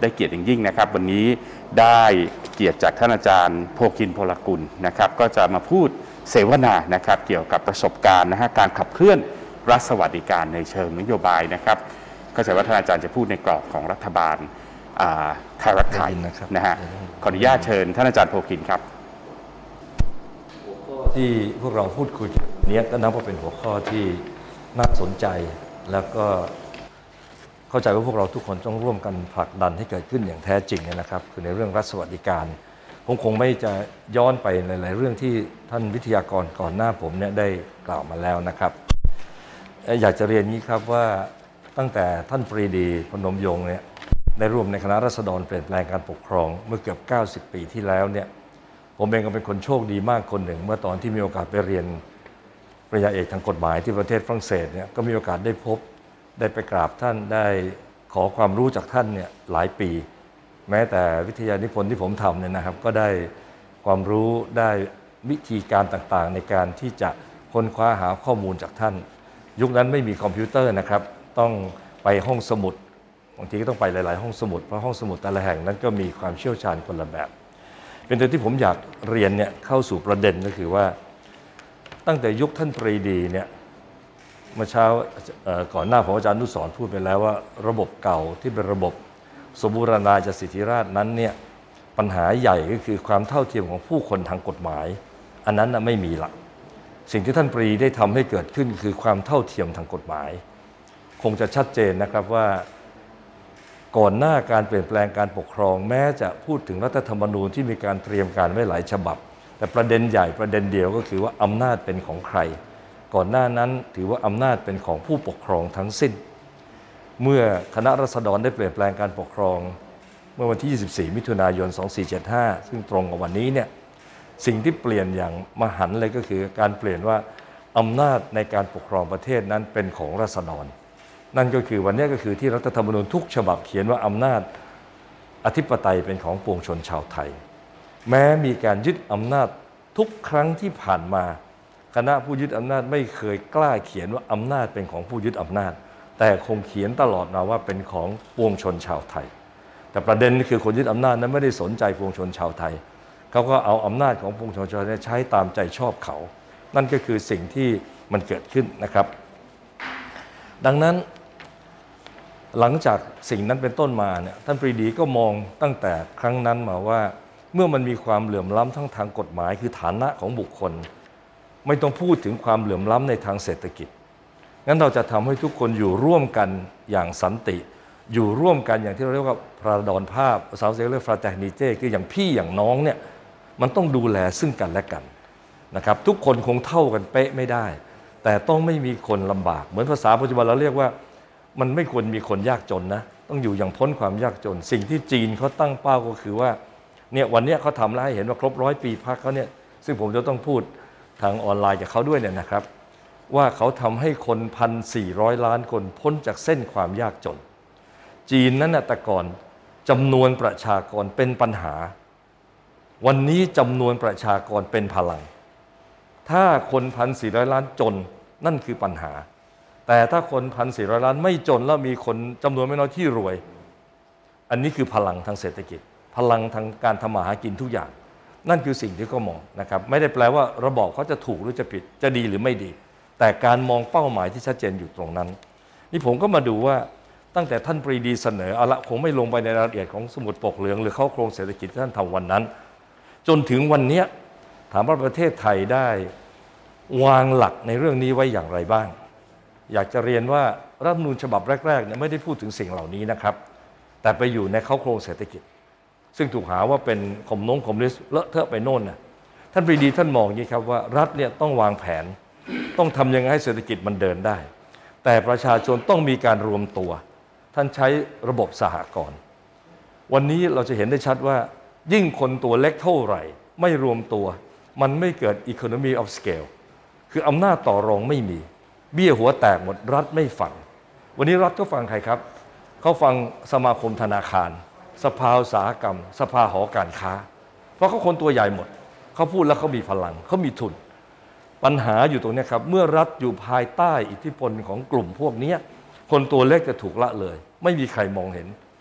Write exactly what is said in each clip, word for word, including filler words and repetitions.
ได้เกียรติอย่างยิ่งนะครับวันนี้ได้เกียรติจากท่านอาจารย์โภคินพลกุลนะครับก็จะมาพูดเสวนานะครับเกี่ยวกับประสบการณ์นะฮะการขับเคลื่อนรัฐสวัสดิการในเชิงนโยบายนะครับก็จะว่าท่านอาจารย์จะพูดในกรอบของรัฐบาลไทยรักไทยนะฮะขออนุญาตเชิญท่านอาจารย์โภคินครับหัวข้อที่พวกเราพูดคุยนี้ก็นับว่าเป็นหัวข้อที่น่าสนใจแล้วก็เข้าใจว่าพวกเราทุกคนต้องร่วมกันผลักดันให้เกิดขึ้นอย่างแท้จริงนะครับคือในเรื่องรัฐสวัสดิการผมคงไม่จะย้อนไปหลายๆเรื่องที่ท่านวิทยากรก่อนหน้าผมเนี่ยได้กล่าวมาแล้วนะครับอยากจะเรียนนี้ครับว่าตั้งแต่ท่านปรีดีพนมยงค์เนี่ยได้ร่วมในคณะราษฎรเปลี่ยนแปลงการปกครองเมื่อเกือบเก้าสิบปีที่แล้วเนี่ยผมเองก็เป็นคนโชคดีมากคนหนึ่งเมื่อตอนที่มีโอกาสไปเรียนปริญญาเอกทางกฎหมายที่ประเทศฝรั่งเศสเนี่ยก็มีโอกาสได้พบได้ไปกราบท่านได้ขอความรู้จากท่านเนี่ยหลายปีแม้แต่วิทยานิพนธ์ที่ผมทำเนี่ยนะครับก็ได้ความรู้ได้วิธีการต่างๆในการที่จะค้นคว้าหาข้อมูลจากท่านยุคนั้นไม่มีคอมพิวเตอร์นะครับต้องไปห้องสมุดบางทีก็ต้องไปหลายๆห้องสมุดเพราะห้องสมุดแต่ละแห่งนั้นก็มีความเชี่ยวชาญคนละแบบเป็นตัวที่ผมอยากเรียนเนี่ยเข้าสู่ประเด็นก็คือว่าตั้งแต่ยุคท่านปรีดีเนี่ยเมื่อเช้าก่อนหน้าผมอาจารย์นุสรณ์พูดไปแล้วว่าระบบเก่าที่เป็นระบบสมบูรณาญาสิทธิราชย์นั้นเนี่ยปัญหาใหญ่ก็คือความเท่าเทียมของผู้คนทางกฎหมายอันนั้นน่ะไม่มีละสิ่งที่ท่านปรีได้ทำให้เกิดขึ้นคือความเท่าเทียมทางกฎหมายคงจะชัดเจนนะครับว่าก่อนหน้าการเปลี่ยนแปลงการปกครองแม้จะพูดถึงรัฐธรรมนูญที่มีการเตรียมการไว้หลายฉบับแต่ประเด็นใหญ่ประเด็นเดียวก็คือว่าอำนาจเป็นของใครก่อนหน้านั้นถือว่าอำนาจเป็นของผู้ปกครองทั้งสิ้นเมื่อคณะราษฎรได้เปลี่ยนแปลงการปกครองเมื่อวันที่ยี่สิบสี่มิถุนายนสองพันสี่ร้อยเจ็ดสิบห้าซึ่งตรงกับวันนี้เนี่ยสิ่งที่เปลี่ยนอย่างมหันต์เลยก็คือการเปลี่ยนว่าอำนาจในการปกครองประเทศนั้นเป็นของราษฎรนั่นก็คือวันนี้ก็คือที่รัฐธรรมนูญทุกฉบับเขียนว่าอำนาจอธิปไตยเป็นของปวงชนชาวไทยแม้มีการยึดอำนาจทุกครั้งที่ผ่านมาคณะผู้ยึดอำนาจไม่เคยกล้าเขียนว่าอำนาจเป็นของผู้ยึดอำนาจแต่คงเขียนตลอดมาว่าเป็นของปวงชนชาวไทยแต่ประเด็นคือคนยึดอำนาจนั้นไม่ได้สนใจปวงชนชาวไทยเขาก็เอาอำนาจของปวงชนชาวไทยใช้ตามใจชอบเขานั่นก็คือสิ่งที่มันเกิดขึ้นนะครับดังนั้นหลังจากสิ่งนั้นเป็นต้นมาเนี่ยท่านปรีดีก็มองตั้งแต่ครั้งนั้นมาว่าเมื่อมันมีความเหลื่อมล้ำทั้งทางกฎหมายคือฐานะของบุคคลไม่ต้องพูดถึงความเหลื่อมล้ำในทางเศรษฐกิจงั้นเราจะทำให้ทุกคนอยู่ร่วมกันอย่างสันติอยู่ร่วมกันอย่างที่เราเรียกว่าพระดอนภาพภาษาอังกฤษเรียกฟราเตนิเต้คืออย่างพี่อย่างน้องเนี่ยมันต้องดูแลซึ่งกันและกันนะครับทุกคนคงเท่ากันเป๊ะไม่ได้แต่ต้องไม่มีคนลำบากเหมือนภาษาปัจจุบันเราเรียกว่ามันไม่ควรมีคนยากจนนะต้องอยู่อย่างพ้นความยากจนสิ่งที่จีนเขาตั้งเป้าก็คือว่าเนี่ยวันนี้เขาทำแล้วให้เห็นว่าครบร้อยปีพรรคเขาเนี่ยซึ่งผมจะต้องพูดทางออนไลน์กับเขาด้วยเนี่ยนะครับว่าเขาทำให้คนพันสี่ร้อยล้านคนพ้นจากเส้นความยากจนจีนนั้นนะแต่ก่อนจำนวนประชากรเป็นปัญหาวันนี้จำนวนประชากรเป็นพลังถ้าคนพันสี่ร้อยล้านจนนั่นคือปัญหาแต่ถ้าคนพันสี่ร้อยล้านไม่จนแล้วมีคนจำนวนไม่น้อยที่รวยอันนี้คือพลังทางเศรษฐกิจพลังทางการทำมาหากินทุกอย่างนั่นคือสิ่งที่เขามองนะครับไม่ได้แปลว่าระบอบเขาจะถูกหรือจะผิดจะดีหรือไม่ดีแต่การมองเป้าหมายที่ชัดเจนอยู่ตรงนั้นนี่ผมก็มาดูว่าตั้งแต่ท่านปรีดีเสนอเอาละคงไม่ลงไปในรายละเอียดของสมุดปกเหลืองหรือเข้าโครงเศรษฐกิจที่ท่านทำวันนั้นจนถึงวันนี้ถามว่าประเทศไทยได้วางหลักในเรื่องนี้ไว้อย่างไรบ้างอยากจะเรียนว่ารัฐธรรมนูญฉบับแรกๆเนี่ยไม่ได้พูดถึงสิ่งเหล่านี้นะครับแต่ไปอยู่ในเข้าโครงเศรษฐกิจซึ่งถูกหาว่าเป็นคอมน้งคอมมิวนิสต์เลอะเทอะไปโน่นนะท่านปรีดีท่านมองอย่างนี้ครับว่ารัฐเนี่ยต้องวางแผนต้องทำยังไงให้เศรษฐกิจมันเดินได้แต่ประชาชนต้องมีการรวมตัวท่านใช้ระบบสหกรณ์วันนี้เราจะเห็นได้ชัดว่ายิ่งคนตัวเล็กเท่าไหร่ไม่รวมตัวมันไม่เกิด economy of scale คืออำนาจต่อรองไม่มีเบี้ยหัวแตกหมดรัฐไม่ฟังวันนี้รัฐก็ฟังใครครับเขาฟังสมาคมธนาคารสภาอุตสาหกรรมสภาหอการค้าเพราะเขาคนตัวใหญ่หมดเขาพูดแล้วเขามีพลังเขามีทุนปัญหาอยู่ตรงนี้ครับเมื่อรัฐอยู่ภายใต้อิทธิพลของกลุ่มพวกนี้คนตัวเล็กจะถูกละเลยไม่มีใครมองเห็น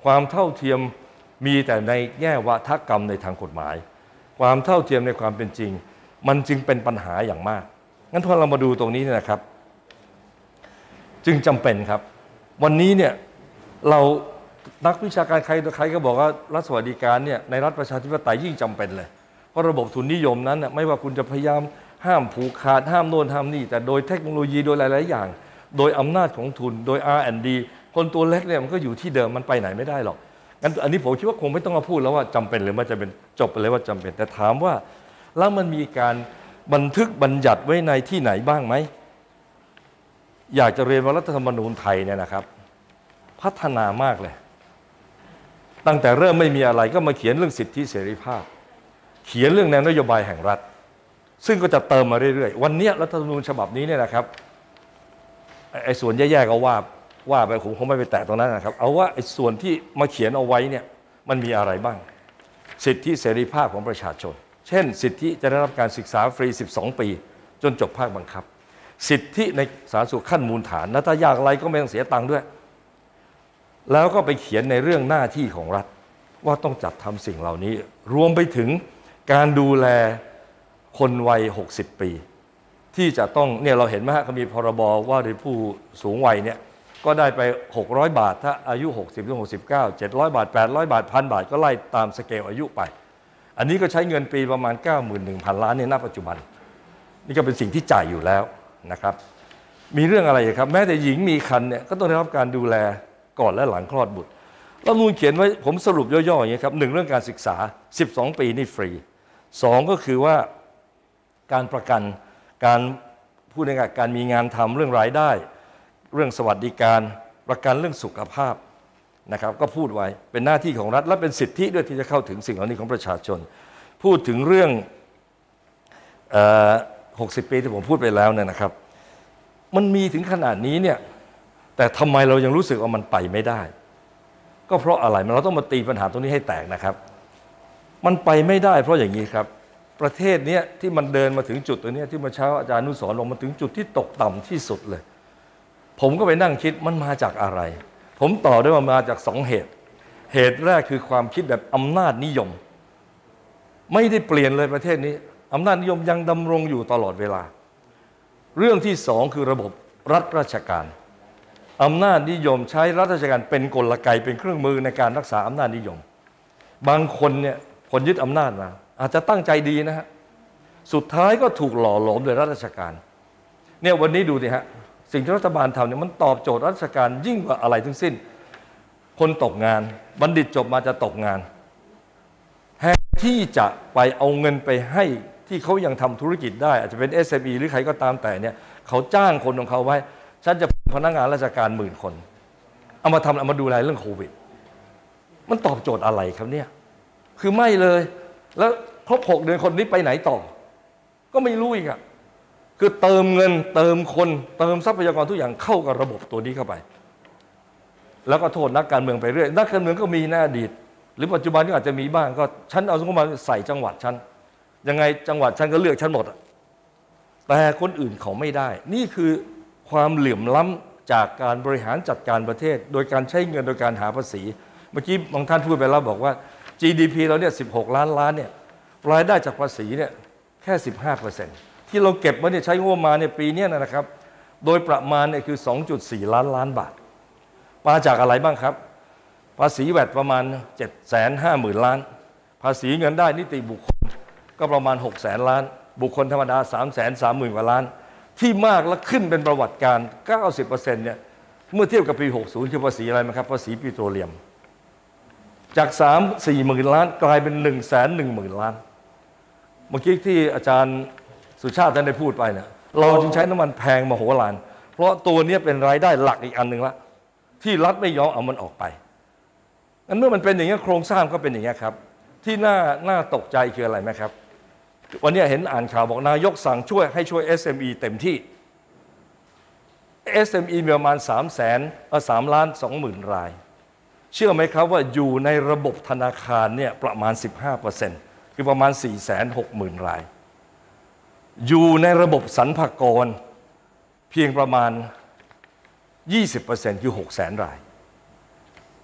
ความเท่าเทียมมีแต่ในแง่วาทกรรมในทางกฎหมายความเท่าเทียมในความเป็นจริงมันจึงเป็นปัญหาอย่างมากงั้นพอเรามาดูตรงนี้เนี่ยนะครับจึงจำเป็นครับวันนี้เนี่ยเรานักวิชาการใครต่อใครก็บอกว่ารัฐสวัสดิการเนี่ยในรัฐประชาธิปไตยยิ่งจำเป็นเลยเพราะระบบทุนนิยมนั้นไม่ว่าคุณจะพยายามห้ามผูกขาดห้ามโน่นห้ามนี่แต่โดยเทคโนโลยีโดยหลายๆอย่างโดยอำนาจของทุนโดย อาร์ แอนด์ ดี คนตัวเล็กเนี่ยมันก็อยู่ที่เดิมมันไปไหนไม่ได้หรอกงั้นอันนี้ผมคิดว่าคงไม่ต้องมาพูดแล้วว่าจำเป็นหรือไม่จำเป็นจบไปเลยว่าจำเป็นแต่ถามว่าแล้วมันมีการบันทึกบัญญัติไว้ในที่ไหนบ้างไหมอยากจะเรียนว่ารัฐธรรมนูญไทยเนี่ยนะครับพัฒนามากเลยตั้งแต่เริ่มไม่มีอะไรก็มาเขียนเรื่องสิทธิเสรีภาพเขียนเรื่องแนวนโยบายแห่งรัฐซึ่งก็จะเติมมาเรื่อยๆวันนี้รัฐธรรมนูญฉบับนี้เนี่ยนะครับไอ้ส่วนแย่ๆก็ว่าว่าไปผมคงไม่ไปแตะตรงนั้นนะครับเอาว่าไอ้ส่วนที่มาเขียนเอาไว้เนี่ยมันมีอะไรบ้างสิทธิเสรีภาพของประชาชนเช่นสิทธิจะได้รับการศึกษาฟรีสิบสองปีจนจบภาคบังคับสิทธิในสาธารณสุขขั้นมูลฐานและถ้ายากไรก็ไม่ต้องเสียตังค์ด้วยแล้วก็ไปเขียนในเรื่องหน้าที่ของรัฐว่าต้องจัดทำสิ่งเหล่านี้รวมไปถึงการดูแลคนวัยหกสิบปีที่จะต้องเนี่ยเราเห็นไหมฮะเขามีพรบว่าโดยผู้สูงวัยเนี่ยก็ได้ไปหกร้อยบาทถ้าอายุหกสิบถึงหกสิบเก้า เจ็ดร้อยบาทแปดร้อยบาท หนึ่งพัน บาทก็ไล่ตามสเกลอายุไปอันนี้ก็ใช้เงินปีประมาณ เก้าหมื่นหนึ่งพัน ล้านในณปัจจุบันนี่ก็เป็นสิ่งที่จ่ายอยู่แล้วนะครับมีเรื่องอะไรครับแม้แต่หญิงมีครรภ์เนี่ยก็ต้องได้รับการดูแลก่อนและหลังคลอดบุตรรัฐธรรมนูญเขียนไว้ผมสรุปย่อๆอย่างนี้ครับหนึ่งเรื่องการศึกษาสิบสองปีนี่ฟรีสองก็คือว่าการประกันการพูดง่ายๆการมีงานทำเรื่องรายได้เรื่องสวัสดิการประกันเรื่องสุขภาพนะครับก็พูดไว้เป็นหน้าที่ของรัฐและเป็นสิทธิด้วยที่จะเข้าถึงสิ่งเหล่านี้ของประชาชนพูดถึงเรื่องหกสิบปีที่ผมพูดไปแล้วเนี่ยนะครับมันมีถึงขนาดนี้เนี่ยแต่ทำไมเรายังรู้สึกว่ามันไปไม่ได้ก็เพราะอะไรเราต้องมาตีปัญหาตรงนี้ให้แตกนะครับมันไปไม่ได้เพราะอย่างนี้ครับประเทศนี้ที่มันเดินมาถึงจุดตัวนี้ที่เมื่อเช้าอาจารย์อนุสรณ์ลงมาถึงจุดที่ตกต่ำที่สุดเลยผมก็ไปนั่งคิดมันมาจากอะไรผมต่อได้ว่ามาจากสองเหตุเหตุแรกคือความคิดแบบอำนาจนิยมไม่ได้เปลี่ยนเลยประเทศนี้อำนาจนิยมยังดำรงอยู่ตลอดเวลาเรื่องที่สองคือระบบรัฐราชการอำนาจนิยมใช้รัฐราชการเป็นกลไกเป็นเครื่องมือในการรักษาอำนาจนิยมบางคนเนี่ยคนยึดอำนาจมาอาจจะตั้งใจดีนะฮะสุดท้ายก็ถูกหล่อหลอมโดยรัฐราชการเนี่ยวันนี้ดูสิฮะสิ่งที่รัฐบาลทำเนี่ยมันตอบโจทย์รัฐราชการยิ่งกว่าอะไรทั้งสิ้นคนตกงานบัณฑิตจบมาจะตกงานแทนที่จะไปเอาเงินไปให้ที่เขายังทำธุรกิจได้อาจจะเป็น เอส เอ็ม อี หรือใครก็ตามแต่เนี่ยเขาจ้างคนของเขาไว้ฉันจะพนักงานราชการหมื่นคนเอามาทำเอามาดูแลเรื่องโควิดมันตอบโจทย์อะไรครับเนี่ยคือไม่เลยแล้วครบหกเดือนคนนี้ไปไหนต่อก็ไม่รู้อีกอะคือเติมเงินเติมคนเติมทรัพยากรทุกอย่างเข้ากับระบบตัวนี้เข้าไปแล้วก็โทษนักการเมืองไปเรื่อยนักการเมืองก็มีในอดีตหรือปัจจุบันก็อาจจะมีบ้างก็ฉันเอาสมมติมาใส่จังหวัดฉันยังไงจังหวัดฉันก็เลือกฉันหมดแต่คนอื่นเขาไม่ได้นี่คือความเหลื่อมล้ำจากการบริหารจัดการประเทศโดยการใช้เงินโดยการหาภาษีเมื่อกี้บางท่านพูดไปแล้วบอกว่า จี ดี พี เราเนี่ยสิบหกล้านล้านเนี่ยรายได้จากภาษีเนี่ยแค่ สิบห้าเปอร์เซ็นต์ ที่เราเก็บมาเนี่ยใช้งบมาเนี่ยปีนี้นะครับโดยประมาณเนี่ยคือ สองจุดสี่ ล้านล้านบาทมาจากอะไรบ้างครับภาษีแวตประมาณ เจ็ดแสนห้าหมื่น ล้านภาษีเงินได้นิติบุคคลก็ประมาณ หกแสน ล้านบุคคลธรรมดา สามแสนสามหมื่น กว่าล้านที่มากและขึ้นเป็นประวัติการ เก้าสิบเปอร์เซ็นต์ เนี่ยเมื่อเทียบกับปี หกสิบ คือภาษีอะไรมั้ยครับภาษีปิโตรเลียมจาก สามถึงสี่หมื่น ล้านกลายเป็น หนึ่งแสนหนึ่งหมื่น ล้านเมื่อกี้ที่อาจารย์สุชาติท่านได้พูดไปเนี่ยเราจึงใช้น้ำมันแพงมโหฬารเพราะตัวนี้เป็นรายได้หลักอีกอันหนึ่งละที่รัฐไม่ยอมเอามันออกไปงั้นเมื่อมันเป็นอย่างนี้โครงสร้างก็เป็นอย่างนี้ครับที่น่าน่าตกใจคืออะไรไหมครับวันนี้เห็นอ่านข่าวบอกนายกสั่งช่วยให้ช่วย เอส เอ็ม อี เต็มที่ เอส เอ็ม อี มีประมาณสามแสนเอ่อสามล้านสองหมื่นรายเชื่อไหมครับว่าอยู่ในระบบธนาคารเนี่ยประมาณ สิบห้าเปอร์เซ็นต์ คือประมาณ สี่แสนหกหมื่น รายอยู่ในระบบสรรพากรเพียงประมาณ ยี่สิบเปอร์เซ็นต์ คือ หกแสน ราย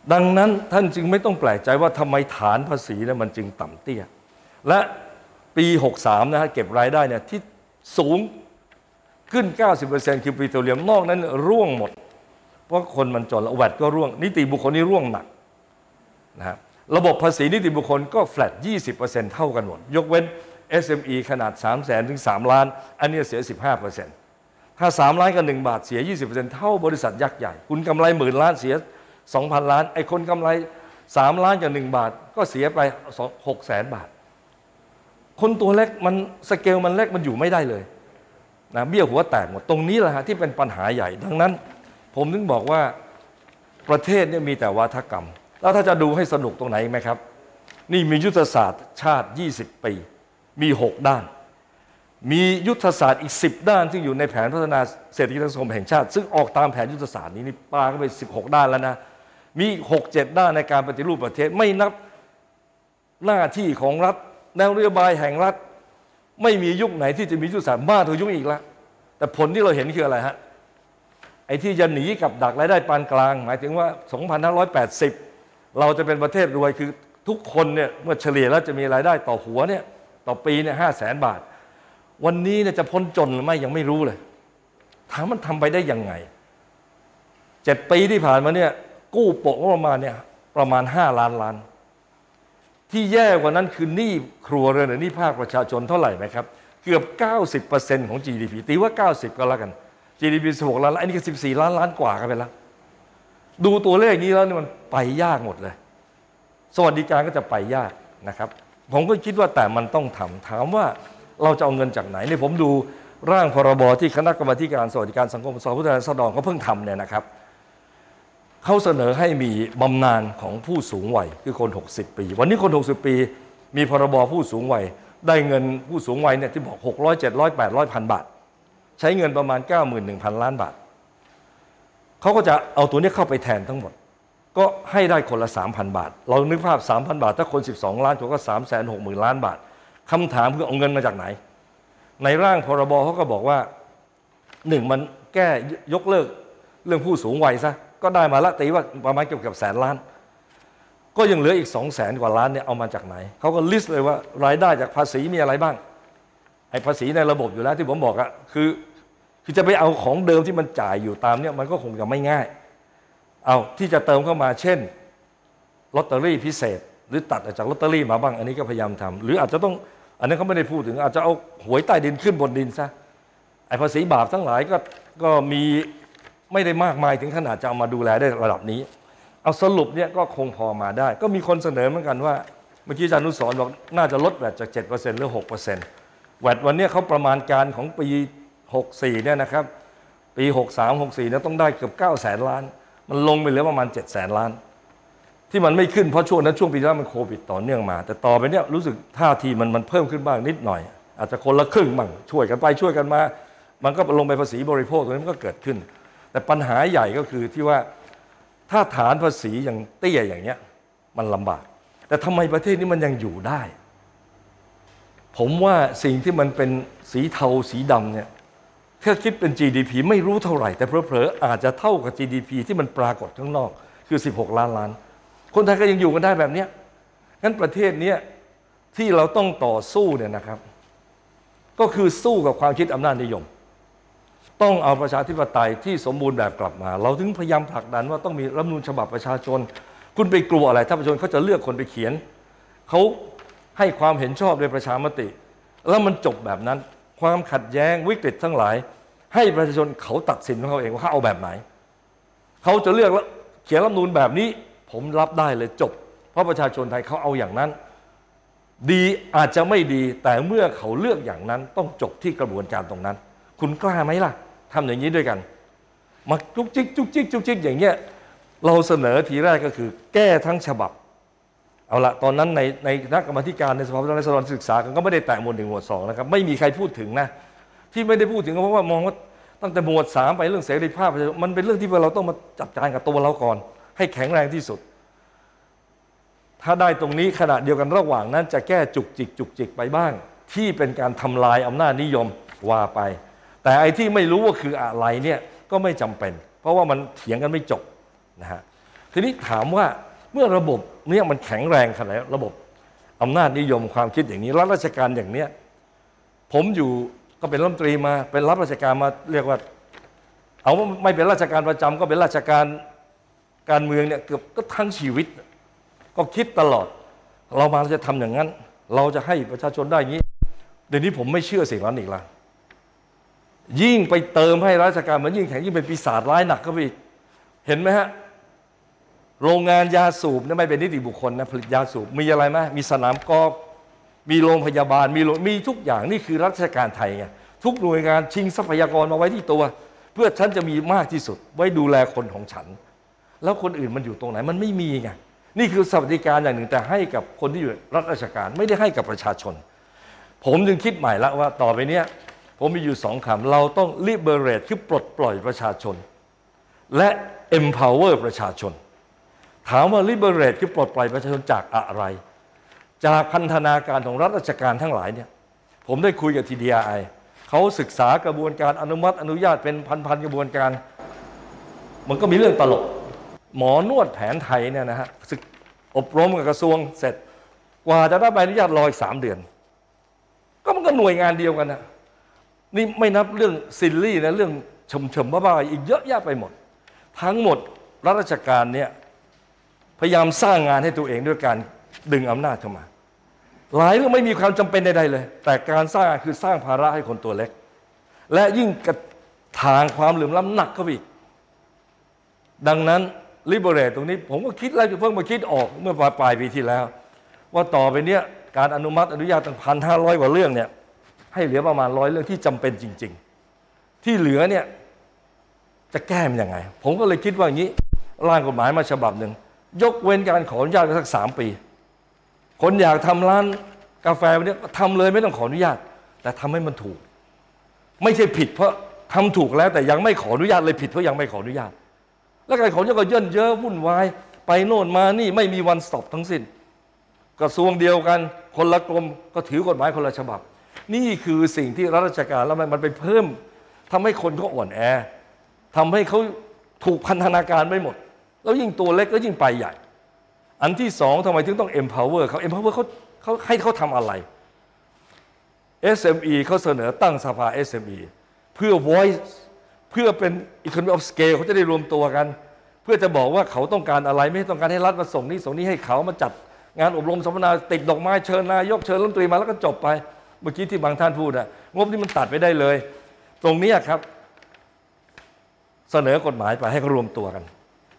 ดังนั้นท่านจึงไม่ต้องแปลกใจว่าทำไมฐานภาษีเนี่ยมันจึงต่ำเตี้ยและปีหกสิบสามนะฮะเก็บรายได้เนี่ยที่สูงขึ้น เก้าสิบเปอร์เซ็นต์ คือปิโตรเลียมนอกนั้นร่วงหมดเพราะคนมันจนแล้วแวดก็ร่วงนิติบุคคลนี่ร่วงหนักนะฮะระบบภาษีนิติบุคคลก็แฟลต ยี่สิบเปอร์เซ็นต์ เท่ากันหมดยกเว้น เอส เอ็ม อี ขนาด สามแสน ถึง สาม ล้านอันนี้เสีย สิบห้าเปอร์เซ็นต์ ถ้าสามล้านกับหนึ่งบาทเสีย ยี่สิบเปอร์เซ็นต์ เท่าบริษัทยักษ์ใหญ่คุณกำไรหมื่นล้านเสีย สองพัน ล้านไอ้คนกำไรสามล้านกับหนึ่งบาทก็เสียไปหกแสนบาทคนตัวเล็กมันสเกลมันเล็กมันอยู่ไม่ได้เลยนะเบี้ยหัวแตกหมดตรงนี้แหละฮะที่เป็นปัญหาใหญ่ดังนั้นผมถึงบอกว่าประเทศเนี่ยมีแต่วาทกรรมแล้วถ้าจะดูให้สนุกตรงไหนไหมครับนี่มียุทธศาสตร์ชาติยี่สิบปีมีหกด้านมียุทธศาสตร์อีกสิบด้านที่อยู่ในแผนพัฒนาเศรษฐกิจสังคมแห่งชาติซึ่งออกตามแผนยุทธศาสตร์นี้นี่ปาเข้าไปสิบหกด้านแล้วนะมีหกเจ็ดด้านในการปฏิรูปประเทศไม่นับหน้าที่ของรัฐแนวนโยบายแห่งรัฐไม่มียุคไหนที่จะมียุทธศาสตร์มากกว่ายุคอีกแล้วแต่ผลที่เราเห็นคืออะไรฮะไอ้ที่จะหนีกับดักรายได้ปานกลางหมายถึงว่าสองพันห้าร้อยแปดสิบเราจะเป็นประเทศรวยคือทุกคนเนี่ยเมื่อเฉลี่ยแล้วจะมีรายได้ต่อหัวเนี่ยต่อปีเนี่ยห้าแสนบาทวันนี้เนี่ยจะพ้นจนหรือไม่ยังไม่รู้เลยถามมันทำไปได้ยังไงเจ็ดปีที่ผ่านมาเนี่ยกู้โปะประมาณเนี่ยประมาณห้าล้านล้านที่แย่กว่านั้นคือหนี้ครัวเรือนหรือหนี้ภาคประชาชนเท่าไหร่ไหมครับเกือบ เก้าสิบเปอร์เซ็นต์ ของ จี ดี พี ตีว่า เก้าสิบ ก็แล้วกัน จี ดี พี สิบหกล้านอันนี้ก็สิบสี่ล้านล้านกว่ากันไปแล้วดูตัวเลขนี้แล้วนี่มันไปยากหมดเลยสวัสดิการก็จะไปยากนะครับผมก็คิดว่าแต่มันต้องทำถามว่าเราจะเอาเงินจากไหนนี่ผมดูร่างพรบที่คณะกรรมาธิการสวัสดิการสังคมสภาผู้แทนราษฎรเขาเพิ่งทำเนี่ยนะครับเขาเสนอให้มีบำนาญของผู้สูงวัยคือคนหกสิบปีวันนี้คนหกสิบปีมีพรบผู้สูงวัยได้เงินผู้สูงวัยเนี่ยที่บอกหกร้อย เจ็ดร้อย แปดร้อย พันบาทใช้เงินประมาณ เก้าหมื่นหนึ่งพัน ล้านบาทเขาก็จะเอาตัวนี้เข้าไปแทนทั้งหมดก็ให้ได้คนละ สามพัน บาทเรานึกภาพ สามพัน บาทถ้าคนสิบสองล้านก็ สามแสนหกหมื่น ล้านบาทคำถามคือเอาเงินมาจากไหนในร่างพรบเขาก็บอกว่าหนึ่งมันแก้ยกเลิกเรื่องผู้สูงวัยซะก็ได้มาละตีว่าประมาณเกือบเกือบแสนล้านก็ยังเหลืออีกสองแสนกว่าล้านเนี่ยเอามาจากไหนเขาก็ลิสต์เลยว่ารายได้จากภาษีมีอะไรบ้างไอ้ภาษีในระบบอยู่แล้วที่ผมบอกอะคือคือจะไปเอาของเดิมที่มันจ่ายอยู่ตามเนี่ยมันก็คงจะไม่ง่ายเอาที่จะเติมเข้ามาเช่นลอตเตอรี่พิเศษหรือตัดจากลอตเตอรี่มาบ้างอันนี้ก็พยายามทำหรืออาจจะต้องอันนั้นเขาไม่ได้พูดถึงอาจจะเอาหวยใต้ดินขึ้นบนดินซะไอ้ภาษีบาปทั้งหลายก็ก็มีไม่ได้มากมายถึงขนาดจะเอามาดูแลได้ระดับนี้เอาสรุปเนี่ยก็คงพอมาได้ก็มีคนเสนอเหมือนกันว่าเมื่อกี้อาจารย์อนุสรณ์บอกน่าจะลดแวดจาก เจ็ดเปอร์เซ็นต์ หรือ หกเปอร์เซ็นต์ แวดวันนี้เขาประมาณการของปีหกสิบสี่เนี่ยนะครับปีหกสิบสาม หกสิบสี่เนี่ยต้องได้เกือบเก้าแสนล้านมันลงไปเหลือประมาณเจ็ดแสนล้านที่มันไม่ขึ้นเพราะช่วงนั้นช่วงปีที่แล้วมันโควิดต่อเนื่องมาแต่ต่อไปเนี่ยรู้สึกท่าทีมันมันเพิ่มขึ้นบ้างนิดหน่อยอาจจะคนละครึ่งบ้างช่วยกันไปช่วยกันมามันก็ลงไปภาษีบริโภคตรงนี้มันก็เกิดขึ้นแต่ปัญหาใหญ่ก็คือที่ว่าถ้าฐานภาษีอย่างเตี้ยอย่างเนี้ยมันลำบากแต่ทำไมประเทศนี้มันยังอยู่ได้ผมว่าสิ่งที่มันเป็นสีเทาสีดำเนี่ยถ้าคิดเป็น จี ดี พี ไม่รู้เท่าไหร่แต่เผลอๆอาจจะเท่ากับ จี ดี พี ที่มันปรากฏข้างนอกคือสิบหกล้านล้านคนไทยก็ยังอยู่กันได้แบบนี้งั้นประเทศนี้ที่เราต้องต่อสู้เนี่ยนะครับก็คือสู้กับความคิดอำนาจนิยมต้องเอาประชาธิปไตยที่สมบูรณ์แบบกลับมาเราถึงพยายามผลักดันว่าต้องมีรัฐธรรมนูญฉบับประชาชนคุณไปกลัวอะไรถ้าประชาชนเขาจะเลือกคนไปเขียนเขาให้ความเห็นชอบในประชามติแล้วมันจบแบบนั้นความขัดแย้งวิกฤตทั้งหลายให้ประชาชนเขาตัดสินของเขาเองว่าเขาเอาแบบไหนเขาจะเลือกแล้วเขียนรัฐธรรมนูญแบบนี้ผมรับได้เลยจบเพราะประชาชนไทยเขาเอาอย่างนั้นดีอาจจะไม่ดีแต่เมื่อเขาเลือกอย่างนั้นต้องจบที่กระบวนการตรงนั้นคุณกล้าไหมล่ะทำอย่างนี้ด้วยกันมาจุกจิกจุกจิกจุกจิกอย่างเงี้ยเราเสนอทีแรกก็คือแก้ทั้งฉบับเอาละตอนนั้นในในคณะกรรมาธิการในสภาผู้แทนราษฎรศึกษากันก็ไม่ได้แตะหมวดหนึ่งหมวดสองนะครับไม่มีใครพูดถึงนะที่ไม่ได้พูดถึงก็เพราะว่ามองว่าตั้งแต่หมวดสามไปเรื่องเสรีภาพมันเป็นเรื่องที่เราต้องมาจัดการกับตัวเราก่อนให้แข็งแรงที่สุดถ้าได้ตรงนี้ขณะเดียวกันระหว่างนั้นจะแก้จุกจิกจุกจิกไปบ้างที่เป็นการทำลายอำนาจนิยมว่าไปแต่ไอ้ที่ไม่รู้ว่าคืออะไรเนี่ยก็ไม่จำเป็นเพราะว่ามันเถียงกันไม่จบนะฮะทีนี้ถามว่าเมื่อระบบเนี้ยมันแข็งแรงขนาดไหนระบบอำนาจนิยมความคิดอย่างนี้รัฐราชการอย่างเนี้ยผมอยู่ก็เป็นรัฐมนตรีมาเป็นรับราชการมาเรียกว่าเอาไม่เป็นราชการประจำก็เป็นราชการการเมืองเนี่ยเกือบก็ทั้งชีวิตก็คิดตลอดเรามาจะทำอย่างนั้นเราจะให้ประชาชนได้อย่างนี้เดี๋ยวนี้ผมไม่เชื่อสิ่งนั้นอีกละยิ่งไปเติมให้ราชการมันยิ่งแข็งยิ่งเป็นปีศาจร้ายหนักเข้าไปอีกเห็นไหมฮะโรงงานยาสูบนี่ไม่เป็นนิติบุคคลนะผลิตยาสูบมีอะไรไหมมีสนามกอล์ฟมีโรงพยาบาลมีมีทุกอย่างนี่คือราชการไทยไงทุกหน่วยงานชิงทรัพยากรมาไว้ที่ตัวเพื่อฉันจะมีมากที่สุดไว้ดูแลคนของฉันแล้วคนอื่นมันอยู่ตรงไหนมันไม่มีไงนี่คือสวัสดิการอย่างหนึ่งแต่ให้กับคนที่อยู่รัฐราชการไม่ได้ให้กับประชาชนผมจึงคิดใหม่แล้วว่าต่อไปเนี้ยผมมีอยู่สองคำเราต้อง liberate คือปลดปล่อยประชาชนและ empower ประชาชนถามว่า liberate คือปลดปล่อยประชาชนจากอะไรจากพันธนาการของรัฐราชการทั้งหลายเนี่ยผมได้คุยกับ ที ดี อาร์ ไอ เขาศึกษากระบวนการอนุมัติอนุญาตเป็นพันๆกระบวนการมันก็มีเรื่องตลกหมอนวดแผนไทยเนี่ยนะฮะศึกอบรมกับกระทรวงเสร็จกว่าจะได้ใบอนุญาตรออีกสามเดือนก็มันก็หน่วยงานเดียวกันนะนี่ไม่นับเรื่องซิลลี่นะเรื่องชมๆบ้าๆอีกเยอะแยะไปหมดทั้งหมดรัฐราชการเนี่ยพยายามสร้างงานให้ตัวเองด้วยการดึงอำนาจเข้ามาหลายเรื่องไม่มีความจำเป็นใดๆเลยแต่การสร้างงานคือสร้างภาระให้คนตัวเล็กและยิ่งกระทางความเหลื่อมล้ำหนักเข้าไปอีกดังนั้นลิเบเรตตรงนี้ผมก็คิดแล้วเพิ่งมาคิดออกเมื่อปลายปีที่แล้วว่าต่อไปเนี้ยการอนุมัติอนุญาตตั้งพันห้าร้อยกว่าเรื่องเนี่ยให้เหลือประมาณร้อยเรื่องที่จำเป็นจริงๆที่เหลือเนี่ยจะแก้มันยังไงผมก็เลยคิดว่าอย่างนี้ร่างกฎหมายมาฉบับหนึ่งยกเว้นการขออนุญาตสักสามปีคนอยากทำร้านกาแฟวันนี้ทำเลยไม่ต้องขออนุญาตแต่ทำให้มันถูกไม่ใช่ผิดเพราะทำถูกแล้วแต่ยังไม่ขออนุญาตเลยผิดเพราะยังไม่ขออนุญาตแล้วการขออนุญาตก็เยิ่นเยอะวุ่นวายไปโน่นมานี่ไม่มีวันสต็อปทั้งสิ้นกระทรวงเดียวกันคนละกรมก็ถือกฎหมายคนละฉบับนี่คือสิ่งที่รัฐราชการแล้วมันไปเพิ่มทำให้คนเขาอ่อนแอทำให้เขาถูกพันธนาการไม่หมดแล้วยิ่งตัวเล็กก็ยิ่งไปใหญ่อันที่สองทำไมถึงต้อง empower เขา empower เขาเขาให้เขาทำอะไร เอส เอ็ม อี เขาเสนอตั้งสภา เอส เอ็ม อี เพื่อ voice เพื่อเป็น economy of scale เขาจะได้รวมตัวกันเพื่อจะบอกว่าเขาต้องการอะไรไม่ต้องการให้รัฐมาส่งนี้ส่งนี้ให้เขามาจัดงานอบรมสัมมนาติดดอกไม้เชิญนายกเชิญรัฐมนตรีมาแล้วก็จบไปเมื่อกี้ที่บางท่านพูดอะงบนี้มันตัดไปได้เลยตรงนี้ครับเสนอกฎหมายไปให้เขารวมตัวกัน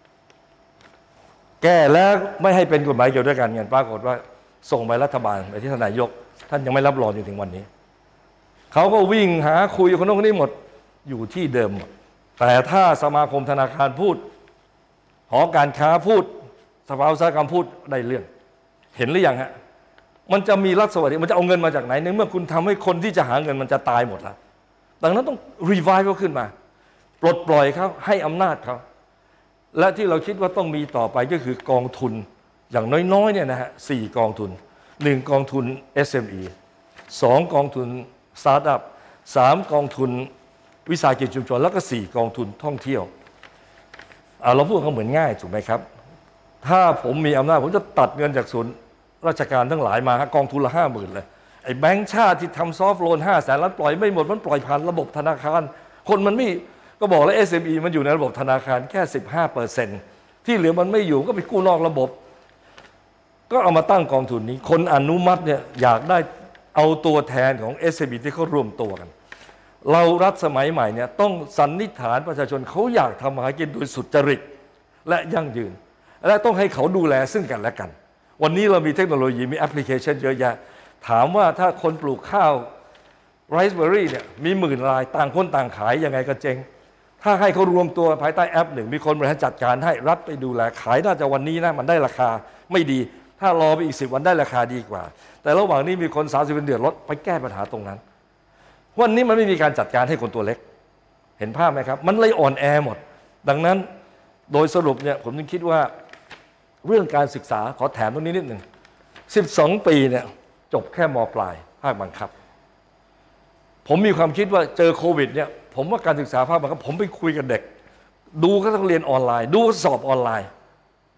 แก้แล้วไม่ให้เป็นกฎหมายเกี่ยวด้วยกันเงินปรากฏว่าส่งไปรัฐบาลไปที่ทนายกท่านยังไม่รับรองจนถึงวันนี้เขาก็วิ่งหาคุยคนโน้นคนนี้หมดอยู่ที่เดิมหมดแต่ถ้าสมาคมธนาคารพูดหอการค้าพูดสภาอุตสาหกรรมพูดได้เรื่องเห็นหรือยังฮะมันจะมีรัฐสวัสดิมันจะเอาเงินมาจากไหนในเมื่อคุณทำให้คนที่จะหาเงินมันจะตายหมดแล้วดังนั้นต้องรีไวฟ์เขาขึ้นมาปลดปล่อยเขาให้อำนาจเขาและที่เราคิดว่าต้องมีต่อไปก็คือกองทุนอย่างน้อยๆเนี่ยนะฮะสี่กองทุนหนึ่งกองทุน เอส เอ็ม อี สองกองทุนสตาร์ทอัพสามกองทุนวิสาหกิจชุมชนแล้วก็สี่กองทุนท่องเที่ยวเอาเราพูดเขาเหมือนง่ายถูกไหมครับถ้าผมมีอำนาจผมจะตัดเงินจากส่วนราชการทั้งหลายมากองทุนละห้าหมื่นเลยไอ้แบงก์ชาติที่ทำซอฟท์โลนห้าแสนล้านปล่อยไม่หมดมันปล่อยผ่านระบบธนาคารคนมันไม่ก็บอกแล้ว เอส เอ็ม อี มันอยู่ในระบบธนาคารแค่ สิบห้าเปอร์เซ็นต์ ที่เหลือมันไม่อยู่ก็ไปกู้นอกระบบก็เอามาตั้งกองทุนนี้คนอนุมัติเนี่ยอยากได้เอาตัวแทนของ เอส เอ็ม อี ที่เขารวมตัวกันเรารัฐสมัยใหม่เนี่ยต้องสันนิษฐานประชาชนเขาอยากทำมาหากินโดยสุจริตและยั่งยืนและต้องให้เขาดูแลซึ่งกันและกันวันนี้เรามีเทคโนโลยีมีแอปพลิเคชันเยอะแยะถามว่าถ้าคนปลูกข้าวไรซ์เบอร์รี่เนี่ยมีหมื่นรายต่างคนต่างขายยังไงก็เจ๊งถ้าให้เขารวมตัวภายใต้แอปหนึ่งมีคนบริหารจัดการให้รัฐไปดูแลขายน่าจะวันนี้นะมันได้ราคาไม่ดีถ้ารอไปอีกสิบวันได้ราคาดีกว่าแต่ระหว่างนี้มีคนสามสิบเป็นเดือดร้อนไปแก้ปัญหาตรงนั้นวันนี้มันไม่มีการจัดการให้คนตัวเล็กเห็นภาพไหมครับมันเลยอ่อนแอหมดดังนั้นโดยสรุปเนี่ยผมจึงคิดว่าเรื่องการศึกษาขอแถมตรงนี้นิดหนึ่งสิบสองปีเนี่ยจบแค่ม.ปลายภาคบังคับผมมีความคิดว่าเจอโควิดเนี่ยผมว่าการศึกษาภาคบังคับผมไปคุยกับเด็กดูเขาต้องเรียนออนไลน์ดูสอบออนไลน์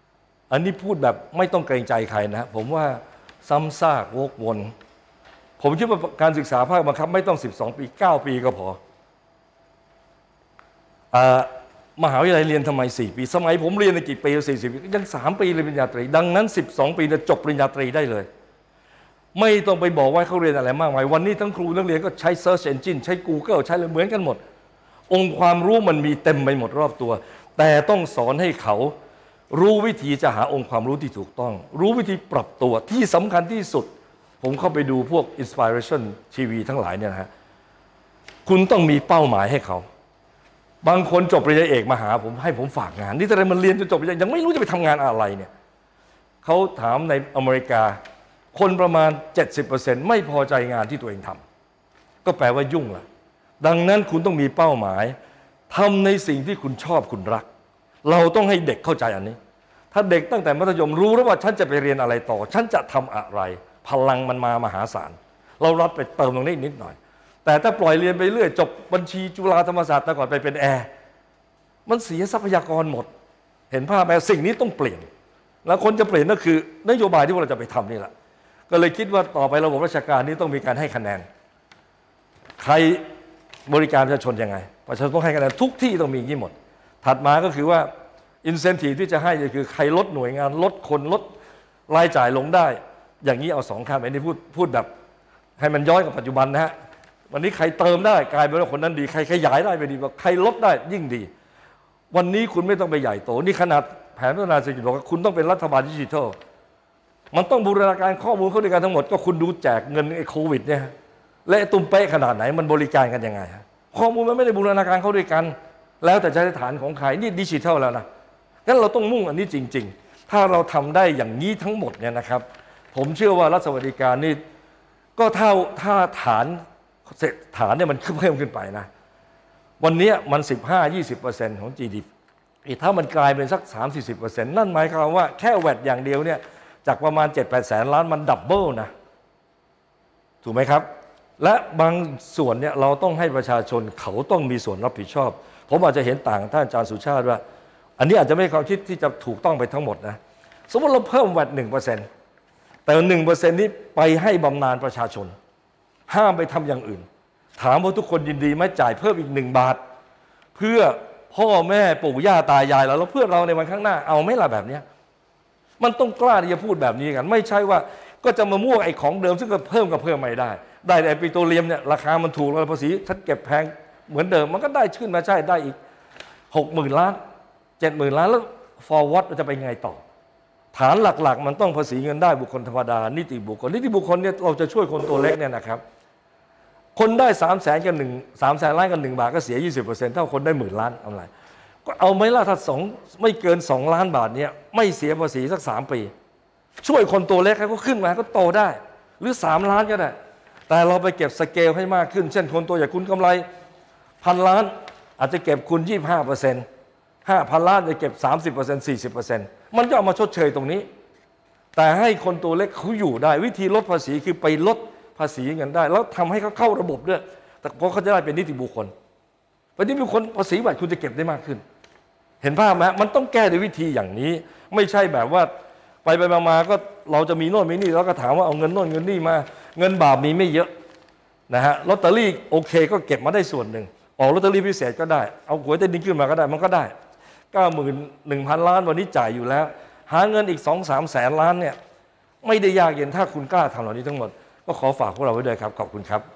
อันนี้พูดแบบไม่ต้องเกรงใจใครนะผมว่าซ้ำซากวกวนผมคิดว่าการศึกษาภาคบังคับไม่ต้องสิบสองปีเก้าปีก็พอมหาวิทยาลัยเรียนทำไมสี่ปีสมัยผมเรียนในกี่ปีสี่สิบปียังสามปีเรียนปริญญาตรีดังนั้นสิบสองปีจะจบปริญญาตรีได้เลยไม่ต้องไปบอกว่าเขาเรียนอะไรมากมายวันนี้ทั้งครูนักเรียนก็ใช้ Search Engine ใช้ Google ใช้อะไรเหมือนกันหมดองค์ความรู้มันมีเต็มไปหมดรอบตัวแต่ต้องสอนให้เขารู้วิธีจะหาองค์ความรู้ที่ถูกต้องรู้วิธีปรับตัวที่สำคัญที่สุดผมเข้าไปดูพวก Inspiration ที วี ทั้งหลายเนี่ยนะฮะคุณต้องมีเป้าหมายให้เขาบางคนจบปริญญาเอกมาหาผมให้ผมฝากงานนี่แต่มันเรียนจนจบปริญญายังไม่รู้จะไปทำงานอะไรเนี่ยเขาถามในอเมริกาคนประมาณ เจ็ดสิบเปอร์เซ็นต์ ไม่พอใจงานที่ตัวเองทำก็แปลว่ายุ่งละดังนั้นคุณต้องมีเป้าหมายทำในสิ่งที่คุณชอบคุณรักเราต้องให้เด็กเข้าใจอันนี้ถ้าเด็กตั้งแต่มัธยมรู้แล้วว่าฉันจะไปเรียนอะไรต่อฉันจะทำอะไรพลังมันมามหาศาลเรารับไปเติมตรงนี้นิดหน่อยแต่ถ้าปล่อยเรียนไปเรื่อยจบบัญชีจุฬาธรรมศาสตร์แต่ก่อนไปเป็นแอร์มันเสียทรัพยากรหมดเห็นภาพไหมสิ่งนี้ต้องเปลี่ยนแล้วคนจะเปลี่ยนก็คือนโยบายที่เราจะไปทำนี่แหละก็เลยคิดว่าต่อไประบบราชการนี้ต้องมีการให้คะแนนใครบริการประชาชนยังไงประชาชนต้องให้คะแนนทุกที่ต้องมีอย่างนี้หมดถัดมาก็คือว่าอินเซนทีฟที่จะให้ก็คือใครลดหน่วยงานลดคนลดรายจ่ายลงได้อย่างนี้เอาสองคำอันนี้พูดพูดแบบให้มันย้อนกับปัจจุบันนะฮะวันนี้ใครเติมได้กลายเป็นว่าคนนั้นดีใครขยายได้ไปดีว่าใครลดได้ยิ่งดีวันนี้คุณไม่ต้องไปใหญ่โตนี่ขนาดแผนพัฒนาเศรษฐกิจบอกว่าคุณต้องเป็นรัฐบาลดิจิทัลมันต้องบูรณาการข้อมูลเข้าด้วยกันทั้งหมดก็คุณดูแจกเงินไอ้โควิดเนี่ยและตุ้มเป๊ะขนาดไหนมันบริการกันยังไงข้อมูลมันไม่ได้บูรณาการเข้าด้วยกันแล้วแต่ใช้ฐานของใครนี่ดิจิทัลแล้วนะงั้นเราต้องมุ่งอันนี้จริงๆถ้าเราทำได้อย่างนี้ทั้งหมดเนี่ยนะครับผมเชื่อว่ารัฐสวัสดิการนี่ก็เท่าถ้าฐานฐานเนี่ยมันเพิ่มขึ้นไปนะวันนี้มัน สิบห้าถึงยี่สิบเปอร์เซ็นต์ ของ จี ดี พี ถ้ามันกลายเป็นสัก สามถึงสี่สิบเปอร์เซ็นต์ นั่นหมายความว่าแค่แวตอย่างเดียวเนี่ยจากประมาณ เจ็ดแปด แสนล้านมันดับเบิลนะถูกไหมครับและบางส่วนเนี่ยเราต้องให้ประชาชนเขาต้องมีส่วนรับผิดชอบผมอาจจะเห็นต่างท่านอาจารย์สุชาติว่าอันนี้อาจจะไม่ใช่ความคิดที่จะถูกต้องไปทั้งหมดนะสมมติเราเพิ่มแวต หนึ่งเปอร์เซ็นต์ แต่ หนึ่งเปอร์เซ็นต์ นี้ไปให้บำนาญประชาชนห้ามไปทำอย่างอื่นถามว่าทุกคนยินดีไหมจ่ายเพิ่มอีกหนึ่งบาทเพื่อพ่อแม่ปู่ย่าตายายเราแล้วเพื่อเราในวันข้างหน้าเอาไหมล่ะแบบนี้มันต้องกล้าที่จะพูดแบบนี้กันไม่ใช่ว่าก็จะมามั่วไอ้ของเดิมซึ่งก็เพิ่มก็เพิ่มไม่ได้ได้แต่ปิโตรเลียมเนี่ยราคามันถูกแล้วภาษีฉันเก็บแพงเหมือนเดิมมันก็ได้ขึ้นมาใช่ได้อีกหกหมื่นล้านเจ็ดหมื่นล้านแล้ว forward จะไปไงต่อฐานหลักๆมันต้องภาษีเงินได้บุคคลธรรมดานิติบุคคลนิติบุคคลเนี่ยเราจะช่วยคนตัวเล็กเนี่ยนะครับคนได้สามแสนกับหนึ่งสามแสนล้านกับหนึ่งบาทก็เสียยี่สิบเปอร์เซ็นต์เท่าคนได้หมื่นล้านเอาไรก็เอาไหมล่ะถ้าสองไม่เกินสองล้านบาทเนี่ยไม่เสียภาษีสักสามปีช่วยคนตัวเล็กให้เขาขึ้นมาก็โตได้หรือสามล้านก็ได้แต่เราไปเก็บสเกลให้มากขึ้นเช่นคนตัวใหญ่คุณกำไรพันล้านอาจจะเก็บคุณยี่สิบห้าเปอร์เซ็นต์ห้าพันล้านจะเก็บสามสิบเปอร์เซ็นต์สี่สิบเปอร์เซ็นต์มันก็เอามาชดเชยตรงนี้แต่ให้คนตัวเล็กเขาอยู่ได้วิธีลดภาษีคือไปลดภาษีเงินได้แล้วทำให้เขาเข้าระบบด้วยแต่เพราะเขาจะได้เป็นนิติบุคคลเป็นนิติบุคคลภาษีบัตรคุณจะเก็บได้มากขึ้นเห็นภาพไหมมันต้องแก้ด้วยวิธีอย่างนี้ไม่ใช่แบบว่าไปไปมาๆก็เราจะมีโน่นมีนี่แล้วก็ถามว่าเอาเงินโน่นเงินนี่มาเงินบาปมีไม่เยอะนะฮะลอตเตอรี่โอเคก็เก็บมาได้ส่วนหนึ่งออกลอตเตอรี่พิเศษก็ได้เอาหวยใต้ดินขึ้นมาก็ได้มันก็ได้เก้าหมื่นหนึ่งพันล้านวันนี้จ่ายอยู่แล้วหาเงินอีกสองสามแสนล้านเนี่ยไม่ได้ยากเย็นถ้าคุณกล้าทำเหล่านี้ทั้งหมดก็ขอฝากพวกเราไว้ด้วยครับขอบคุณครับ